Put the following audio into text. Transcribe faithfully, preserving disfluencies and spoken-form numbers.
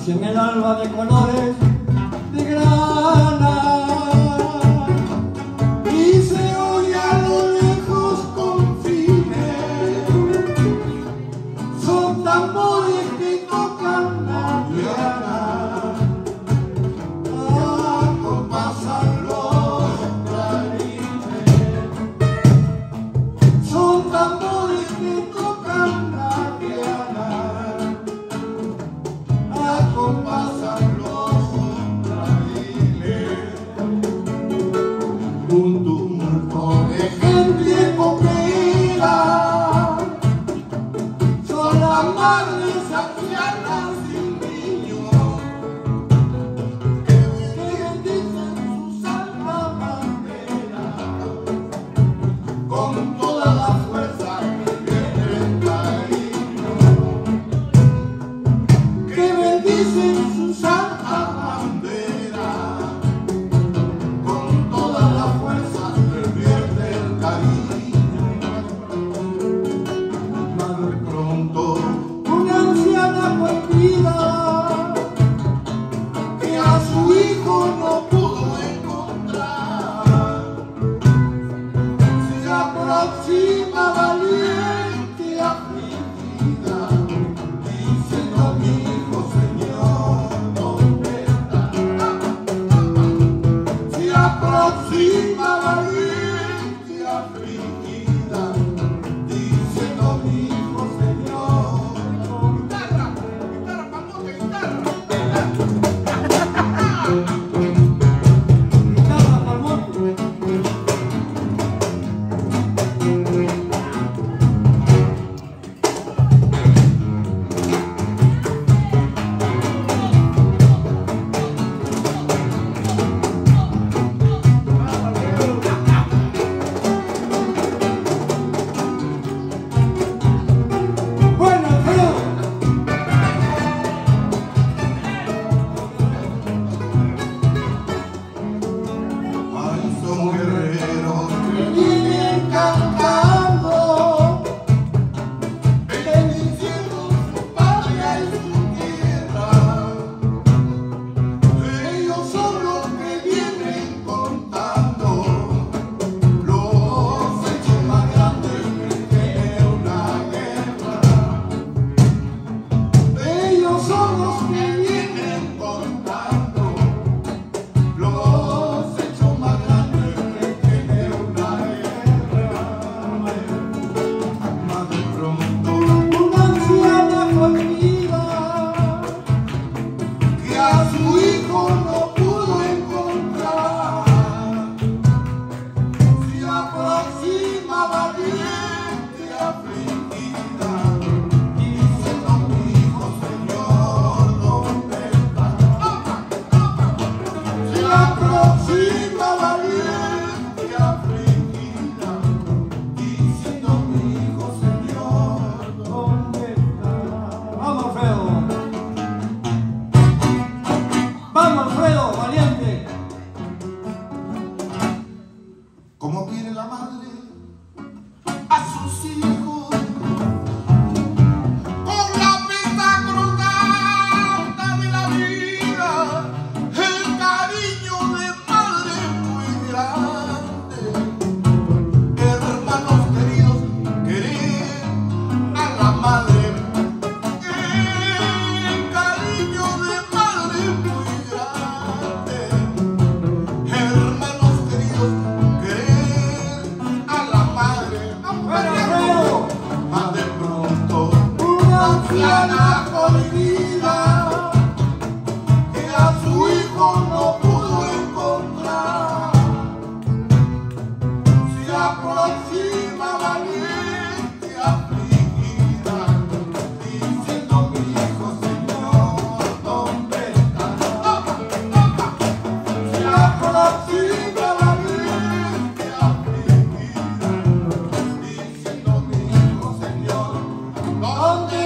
Si en el alba de colores de grana y se oye a lo lejos confines, son tambores que tocan la piana, acompasan los clarines. Son tambores que tocan la piana, acompasan los clarines. Un tumulto de gente coquera, son las madres ancianas sin niños que bendicen sus almas banderas con toda la fuerza que viene el cariño, que bendicen sus almas banderas con toda la fuerza que viene el cariño. Más de pronto una anciana cualquiera que a su hijo no pudo encontrar se aproxima valiente afligida, diciendo: mi hijo, Señor, ¿dónde está? Se aproxima valiente afligida, diciendo: mi hijo, Señor, ¿dónde está? Guitarra, guitarra, palmote, guitarra. Guitarra, palmote. Bueno, Alfredo. Ay, son guerreros que vienen cantando, bendiciendo su patria y su tierra. Ellos son los que vienen contando los hechos más grandes que tiene una guerra. Ellos son los que vienen contando los hechos más grandes que tiene una guerra. Más de pronto una anciana cualquiera que a su hijo no pudo encontrar se aproxima valiente afligida, diciendo: mi hijo, Señor, ¿dónde está? Se aproxima valiente afligida, diciendo: mi hijo, Señor, ¿dónde está? Vamos, Alfredo. Vamos, Alfredo, valiente. ¿Cómo quiere la madre a sus hijos? Con la pita cruzada de la vida, el cariño de madre es muy grande. Hermanos queridos, querer a la madre, el cariño de madre es muy grande. Hermanos queridos, querer a la madre. Más de pronto una anciana olvida que a su hijo no pudo encontrar se aproxima valiente afligida, diciendo: mi hijo, Señor, ¿dónde está? Se aproxima valiente afligida, diciendo: mi hijo, Señor, ¿dónde